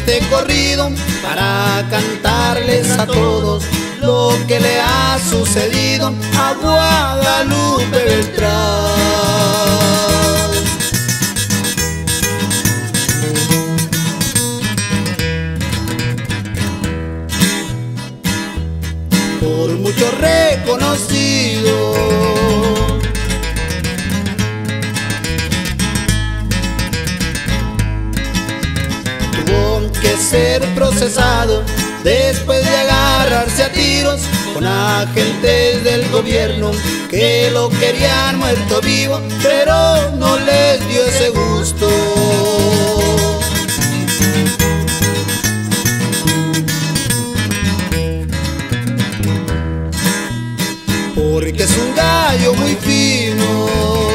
este corrido para cantarles a todos lo que le ha sucedido a Guadalupe Beltrán. Por mucho reconocido, tuvo que ser procesado después de agarrarse a tiros con agentes del gobierno que lo querían muerto vivo, pero no les dio ese gusto. Porque es un gallo muy fino,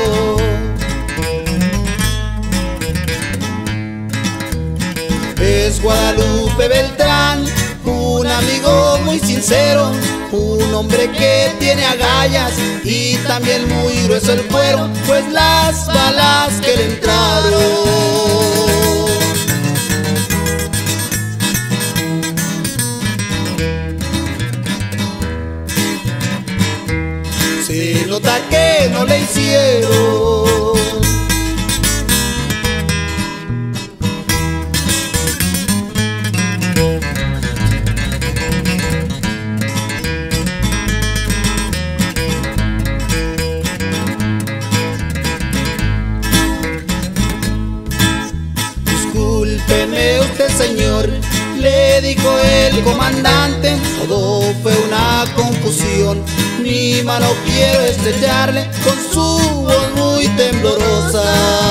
es Guadalupe Beltrán, un amigo muy sincero, un hombre que tiene agallas y también muy grueso el cuero, pues las balas que le entraron se nota que no le hicieron. Discúlpeme usted, señor, le dijo el comandante, todo fue una confusión. Mi mano quiero estrecharle con su voz muy temblorosa.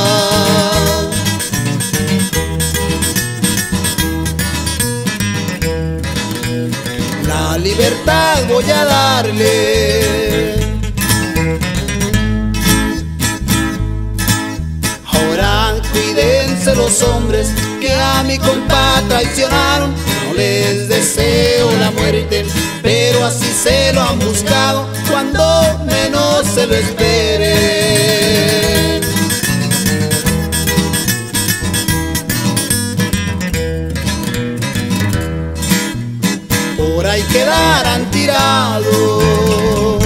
La libertad voy a darle. Ahora cuídense los hombres que a mi compa traicionaron. No les deseo la muerte, pero así se lo han buscado cuando menos se lo esperen. Por ahí quedarán tirados.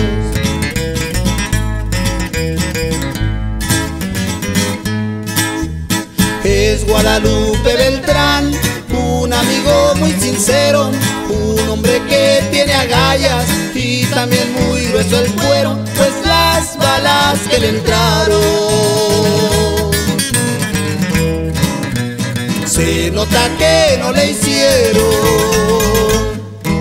Es Guadalupe Beltrán, un amigo muy sincero, un hombre que tiene agallas y también muy grueso el cuero, pues las balas que le entraron se nota que no le hicieron.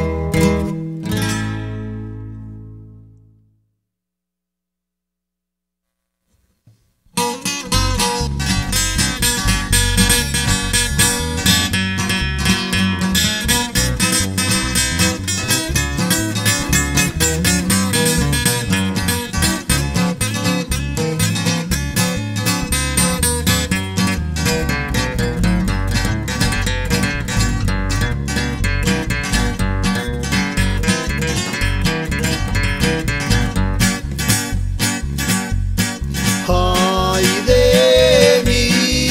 Ay de mí,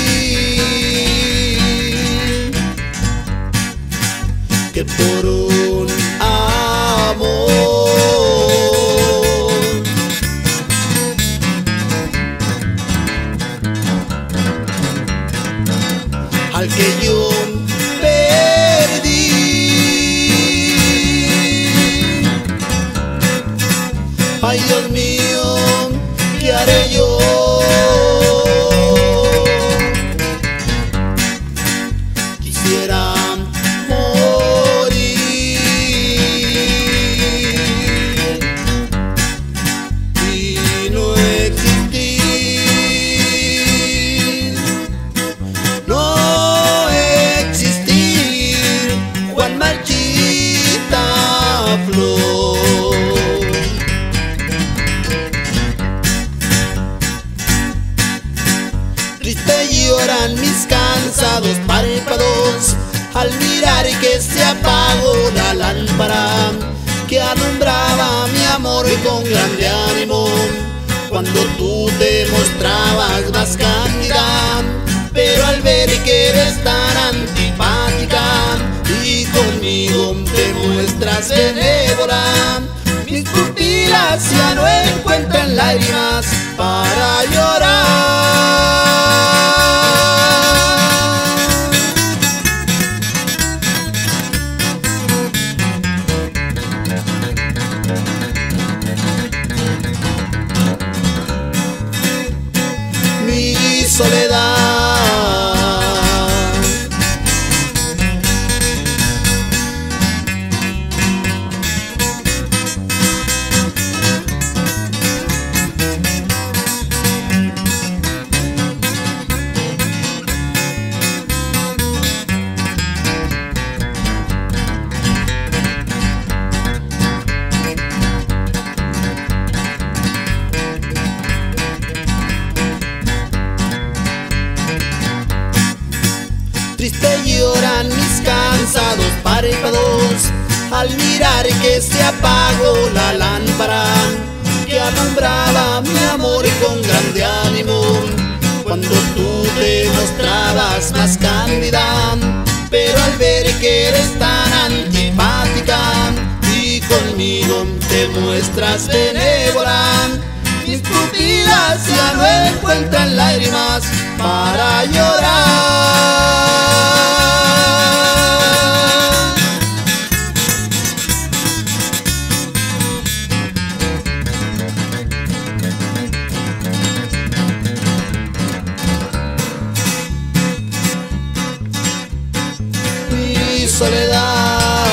que por un amor al que yo perdí, ay Dios mío, ¿qué haré yo? Quisiera morir y no existir, no existir, Juan marchita flor. Triste lloran mis cansados párpados al mirar que se apagó la lámpara que alumbraba mi amor con grande ánimo, cuando tú te mostrabas más cándida, pero al ver que eres tan antipática conmigo te muestras benévola. Mis pupilas ya no encuentran lágrimas para llorar. Mi soledad, triste lloran mis cansados párpados al mirar que se apagó la lámpara que alumbraba mi amor con grande ánimo, cuando tú te mostrabas más cándida, pero al ver que eres tan antipática y conmigo te muestras benévola, mis pupilas ya no encuentran lágrimas para llorar. Mi soledad,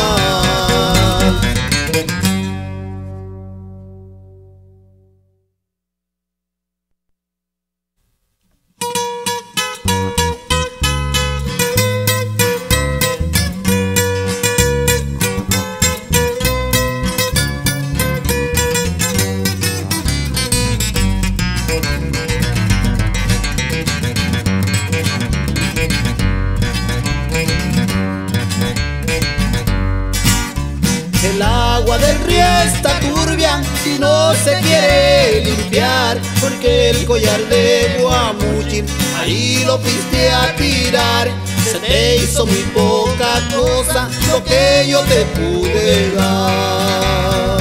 el agua del río está turbia y no se quiere limpiar, porque el collar de Guamuchil ahí lo fuiste a tirar. Se te hizo muy poca cosa lo que yo te pude dar.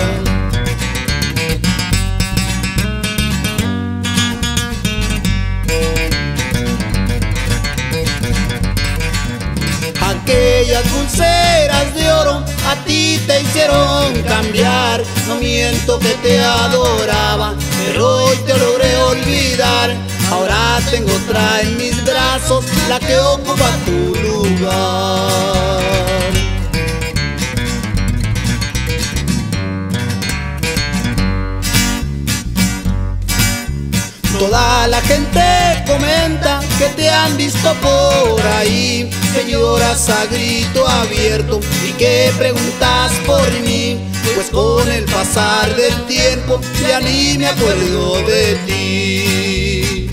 Aquellas pulseras de oro a ti te hicieron cambiar. No miento que te adoraba, pero hoy te logré olvidar. Ahora tengo otra en mis brazos, la que ocupa tu lugar. Toda la gente comenta que te han visto por ahí, que lloras a grito abierto y que preguntas por mí, pues con el pasar del tiempo ya ni me acuerdo de ti.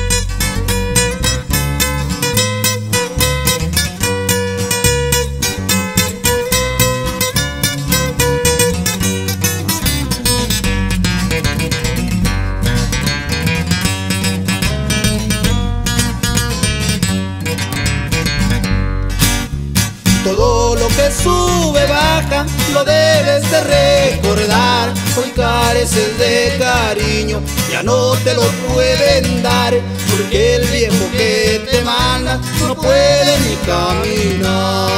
Todo lo que sube baja, lo debes de recordar. Hoy careces de cariño, ya no te lo pueden dar, porque el viejo que te manda no puede ni caminar.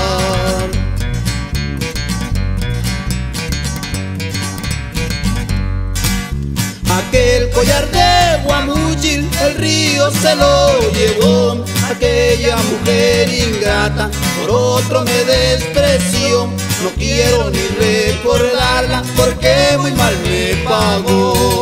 Aquel collar de Guamuchil el río se lo llevó, aquella mujer ingrata por otro me despreció. No quiero ni recordarla porque muy mal me pagó.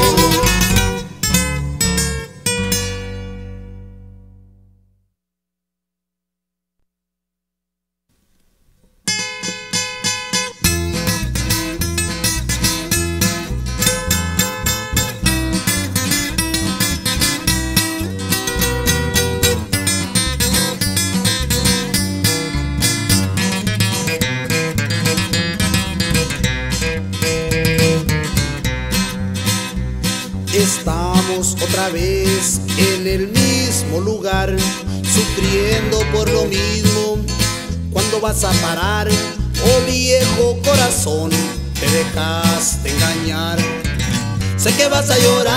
Estamos otra vez en el mismo lugar, sufriendo por lo mismo. ¿Cuándo vas a parar? Oh viejo corazón, te dejaste engañar. Sé que vas a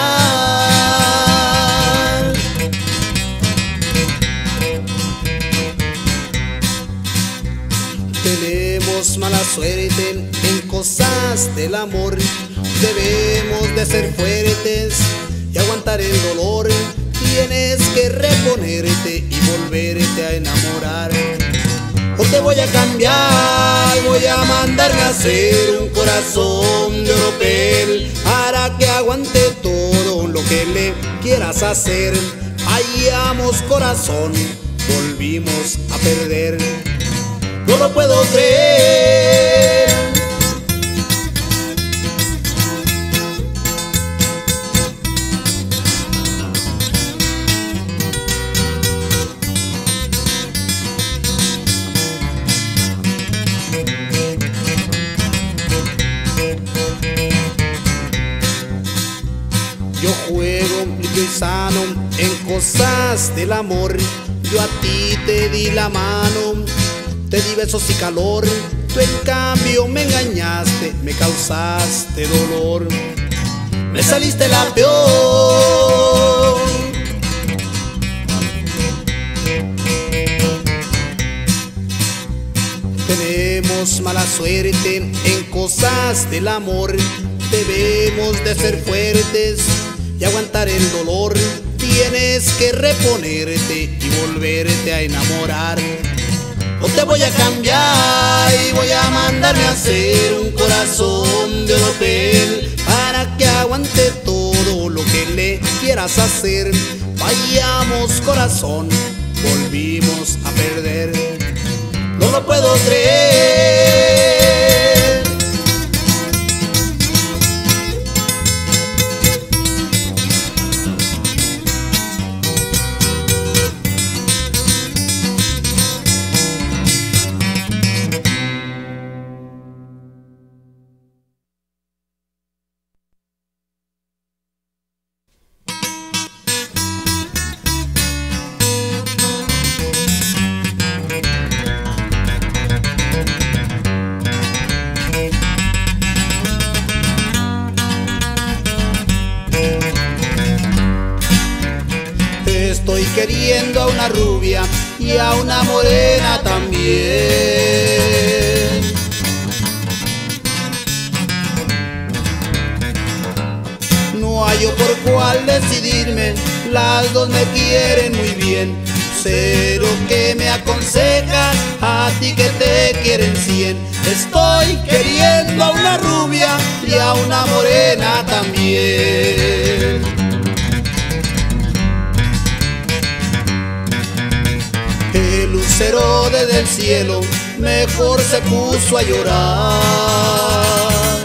llorar. Tenemos mala suerte en cosas del amor. Debemos de ser fuertes y aguantar el dolor. Tienes que reponerte y volverte a enamorar. O te voy a cambiar, voy a mandarme a hacer un corazón de oropel para que aguante todo lo que le quieras hacer. Fallamos corazón, volvimos a perder. No lo puedo creer. Yo juego limpio y sano en cosas del amor. Yo a ti te di la mano, te di besos y calor. Tú en cambio me engañaste, me causaste dolor. Me saliste la peor. Tenemos mala suerte en cosas del amor. Debemos de ser fuertes y aguantar el dolor. Tienes que reponerte y volverte a enamorar. O te voy a cambiar y voy a mandarme a hacer un corazón de oropel para que aguante todo lo que le quieras hacer. Fallamos corazón, volvimos a perder. No lo puedo creer. Estoy queriendo a una rubia y a una morena también. No hallo por cuál decidirme, las dos me quieren muy bien. Sé lo que me aconsejas, a ti que te quieren 100. Estoy queriendo a una rubia y a una morena también. El lucero desde el cielo mejor se puso a llorar.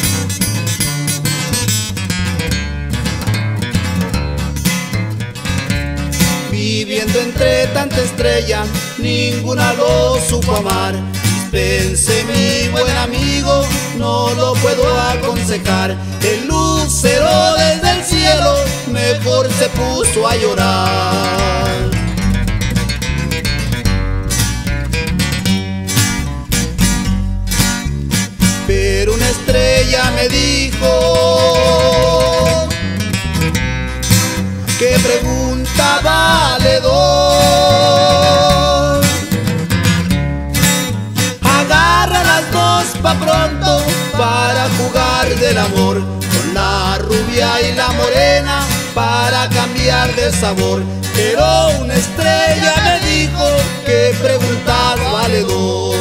Viviendo entre tanta estrella, ninguna lo supo amar. Dispense mi buen amigo, no lo puedo aconsejar. El lucero desde el cielo mejor se puso a llorar. Pero una estrella me dijo: ¿qué pregunta le doy? Agarra las dos pa' pronto para jugar del amor, con la rubia y la morena para cambiar de sabor. Pero una estrella me dijo: ¿qué pregunta le doy?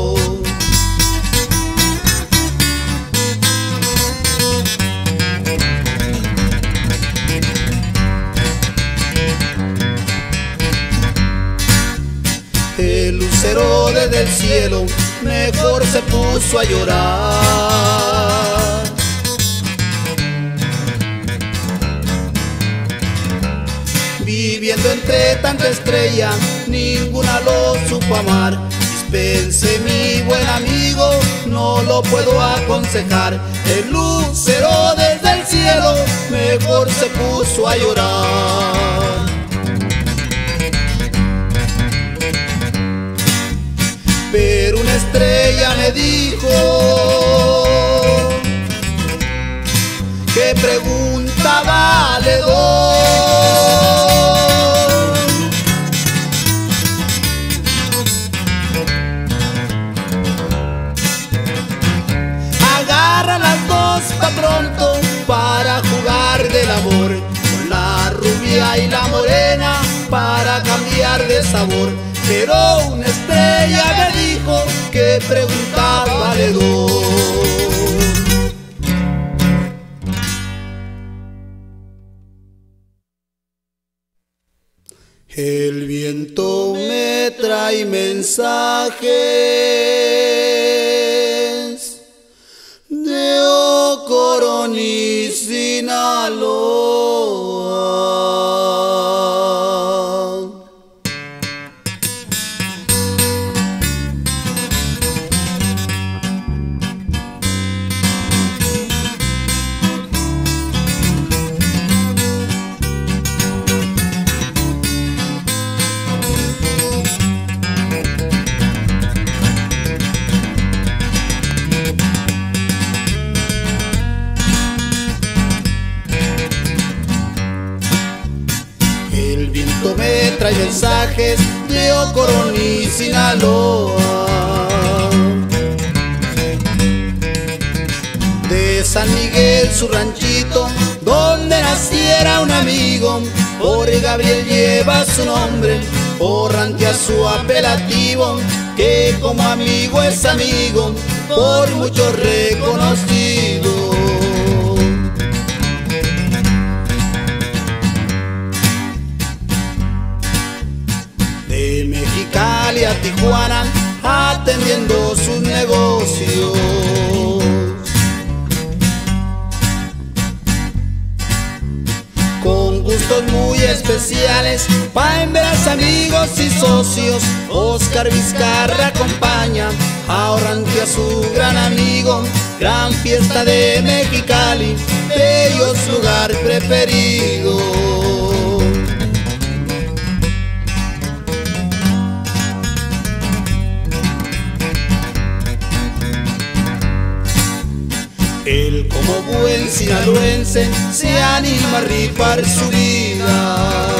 El lucero desde el cielo mejor se puso a llorar. Viviendo entre tanta estrella, ninguna lo supo amar. Dispense mi buen amigo, no lo puedo aconsejar. El lucero desde el cielo mejor se puso a llorar. una estrella me dijo que pregunta valedor. Agarra las dos pa' pronto para jugar del amor, con la rubia y la morena para cambiar de sabor. Pero una estrella me dijo que preguntaba valedor. El viento me trae mensajes de Ocoroní, Sinaloa. El viento me trae mensajes de Ocoroní, Sinaloa, de San Miguel su ranchito, donde naciera un amigo. Por Gabriel lleva su nombre, por Rantia su apelativo, que como amigo es amigo, por muchos reconocido. De Mexicali a Tijuana, atendiendo sus negocios. Con gustos muy especiales, pa' en veras amigos y socios, Oscar Vizcarra acompaña a Orrantia su gran amigo. Gran fiesta de Mexicali, de ellos lugar preferido. Él como buen sinaloense se anima a rifar su vida.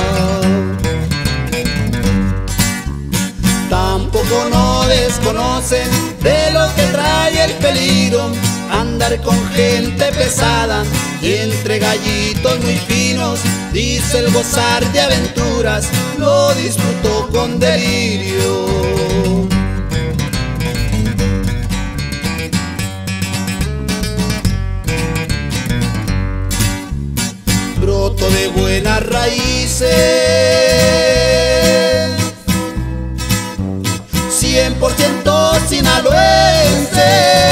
Tampoco no desconocen de lo que trae el peligro, andar con gente pesada y entre gallitos muy finos. Dice el gozar de aventuras, lo disfrutó con delirio. Broto de buenas raíces, 100% sinaloense.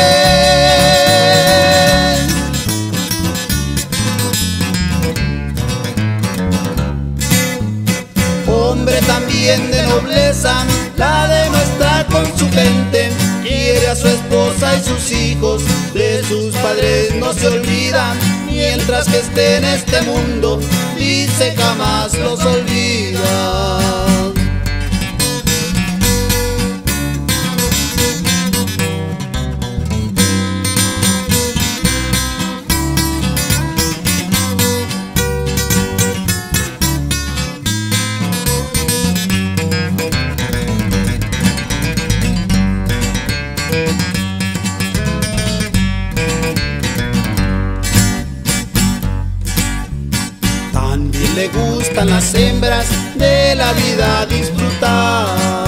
Hombre también de nobleza, la demuestra con su gente. Quiere a su esposa y sus hijos, de sus padres no se olvidan. Mientras que esté en este mundo, dice jamás los olvida. Le gustan las hembras de la vida disfrutar.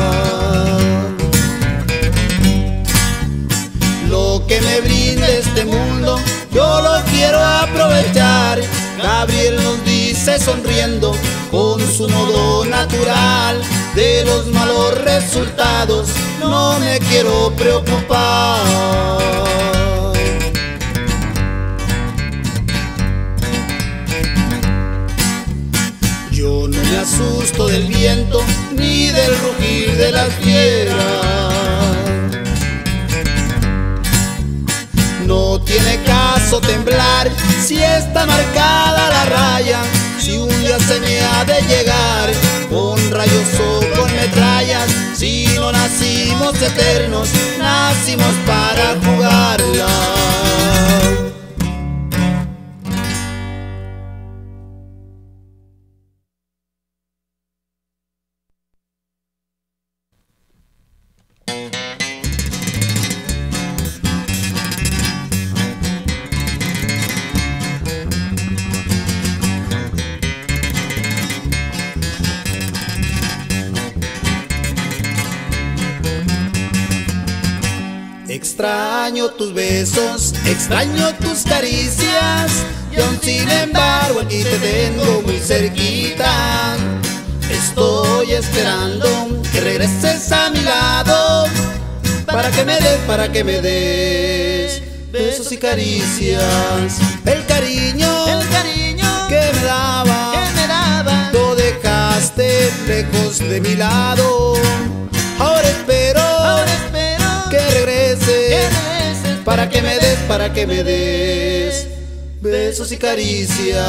Lo que me brinde este mundo, yo lo quiero aprovechar. Gabriel nos dice sonriendo, con su modo natural, de los malos resultados no me quiero preocupar. Yo no me asusto del viento ni del rugir de las fieras. No tiene caso temblar si está marcada la raya. Si un día se me ha de llegar con rayos o con metrallas, si no nacimos eternos, nacimos para jugarla. Extraño tus besos, extraño tus caricias, y aún sin embargo aquí te tengo muy cerquita. Estoy esperando que regreses a mi lado, para que me des besos y caricias. El cariño que me daba, lo dejaste lejos de mi lado. Ahora espero que regreses, para que me des besos y caricias.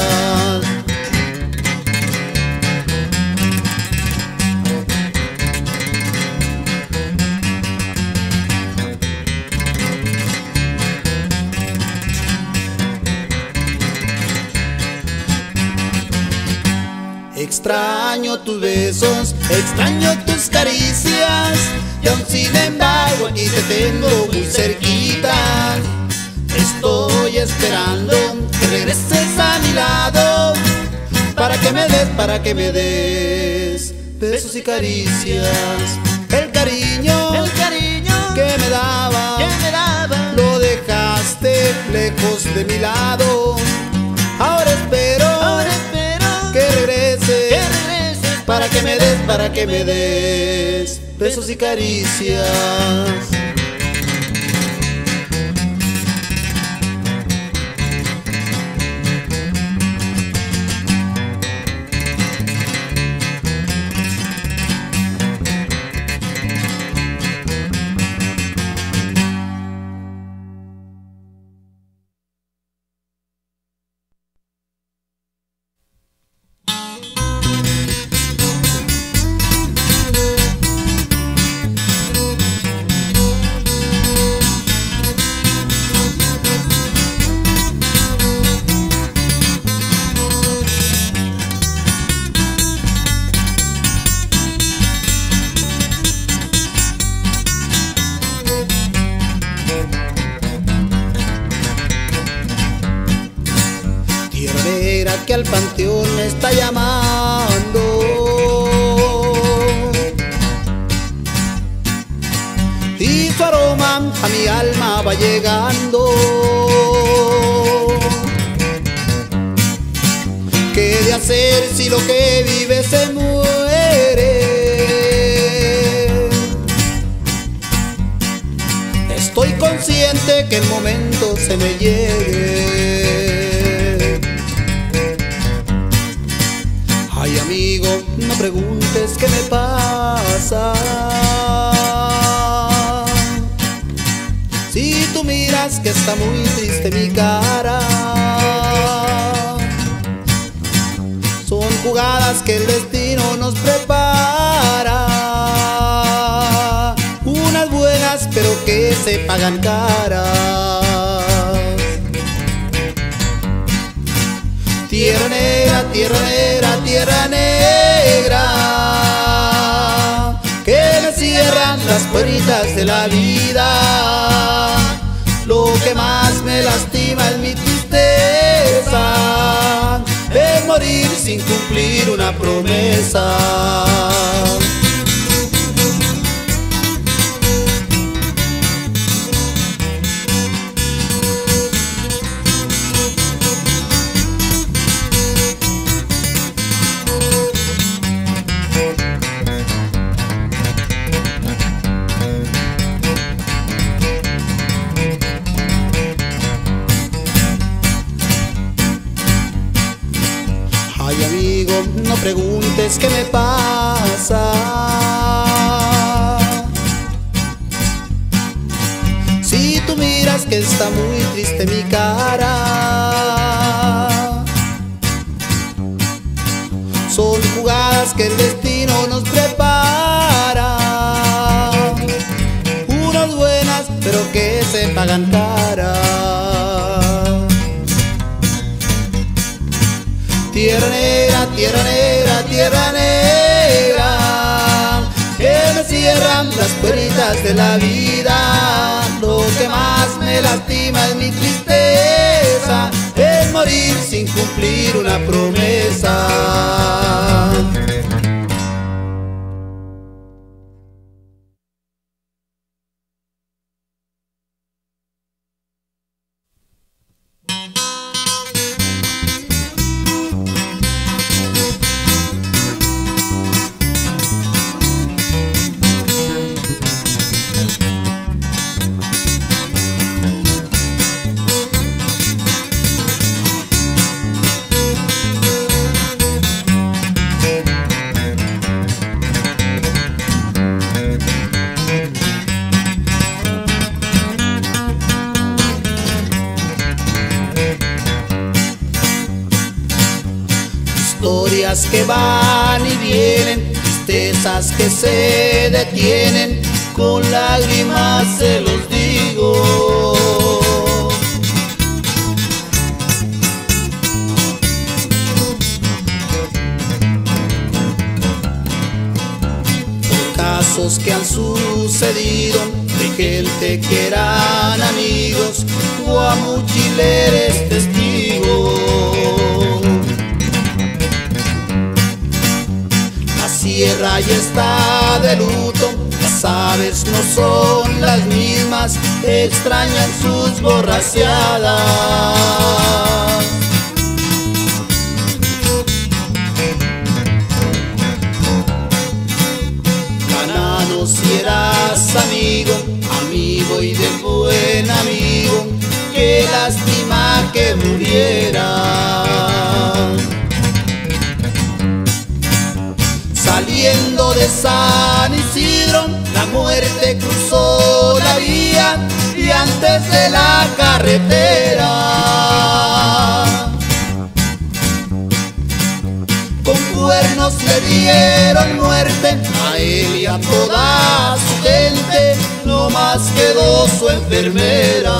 Extraño tus besos, extraño tus caricias, y aún sin embargo aquí te tengo muy cerquita. Estoy esperando que regreses a mi lado, para que me des besos y caricias. El cariño que me daba, lo dejaste lejos de mi lado. Ahora espero que regreses, para que me des besos y caricias. Que al panteón me está llamando, y su aroma a mi alma va llegando. ¿Qué de hacer si lo que vive se muere? Estoy consciente que el momento se me llegue. Ay, amigo, no preguntes qué me pasa. Si tú miras que está muy triste mi cara, son jugadas que el destino nos prepara, unas buenas pero que se pagan caras. Tierra negra, tierra negra, tierra negra, que me cierran las puertas de la vida. Lo que más me lastima es mi tristeza, es morir sin cumplir una promesa. No preguntes qué me pasa. Si tú miras que está muy triste mi cara, cosas que el destino nos prepara, unas buenas pero que se pagan caras. Tierra negra, tierra negra, tierra negra, que me cierran las puertas de la vida. Lo que más me lastima es mi tristeza, es morir sin cumplir una promesa. Historias que van y vienen, tristezas que se detienen, con lágrimas se los digo. Casos que han sucedido de gente que eran amigos, Guamuchil eres testigo. La sierra ya está de luto, las aves no son las mismas, extrañan sus borracheadas. Canano, si eras amigo, amigo y de buen amigo, qué lástima que muriera. Saliendo de San Isidro, la muerte cruzó la vía y antes de la carretera, con cuernos le dieron muerte a él y a toda su gente, no más quedó su enfermera.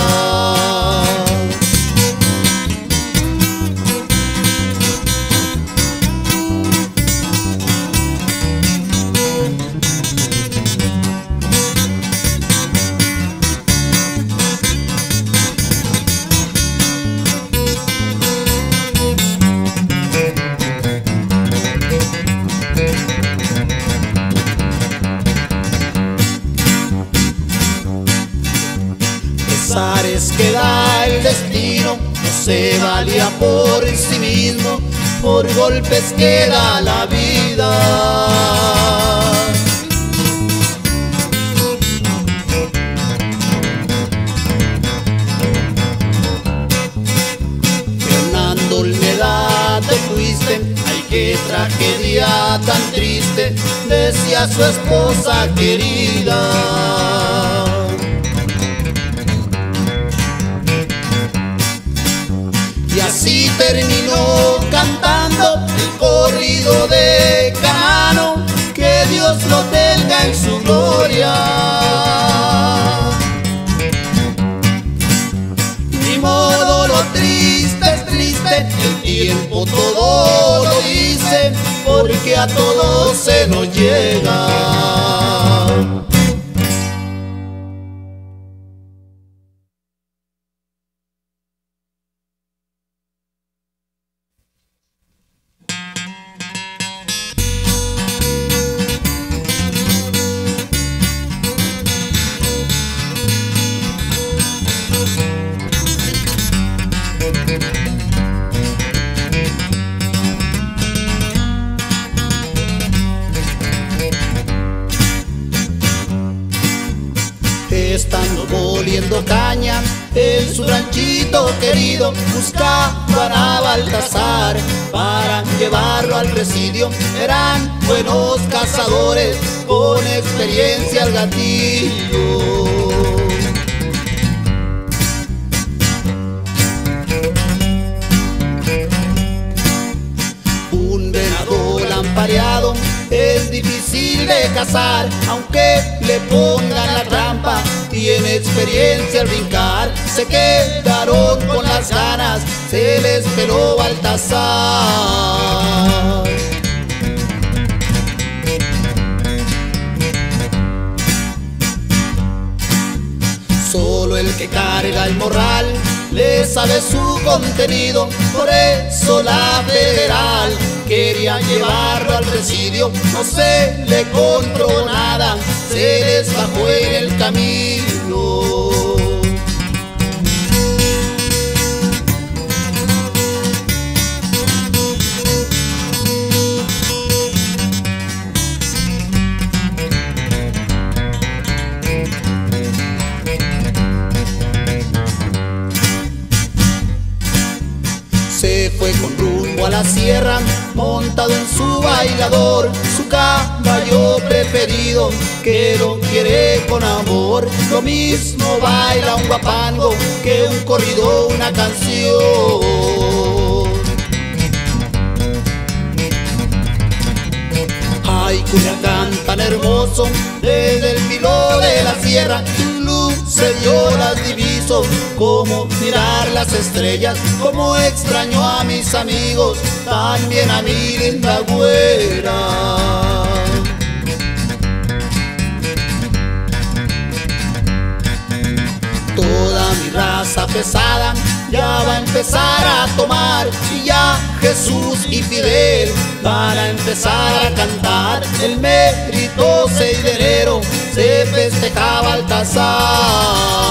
Pesares que da el destino, no se valía por sí mismo, por golpes que da la vida. Fernando Olmeda, te fuiste, ay qué tragedia tan triste, decía su esposa querida. Y así terminó cantando el corrido de Canano, que Dios lo tenga en su gloria. Ni modo, lo triste es triste, el tiempo todo lo dice, porque a todos se nos llega. Estando moliendo caña en su ranchito querido, buscaban a Baltasar para llevarlo al presidio. Eran buenos cazadores con experiencia al gatillo. Un venado lampareado quiere casar, aunque le pongan la trampa, tiene experiencia al brincar. Se quedaron con las ganas, se les peló Baltasar. Solo el que carga el morral le sabe su contenido, por eso la federal quería llevarlo al presidio. No se le compró nada, se les bajó en el camino. Se fue con rumbo a la sierra, montado en su bailador, su caballo preferido, que lo quiere con amor. Lo mismo baila un guapango que un corrido, una canción. Ay, Culiacán tan hermoso, desde el filo de la sierra, sin luces yo las diviso, como mirar las estrellas, como extraño a mis amigos, también a mi linda güera. Toda mi raza pesada ya va a empezar a tomar, y ya Jesús y Fidel van a empezar a cantar. El mérito 6 de enero se festeja Baltasar.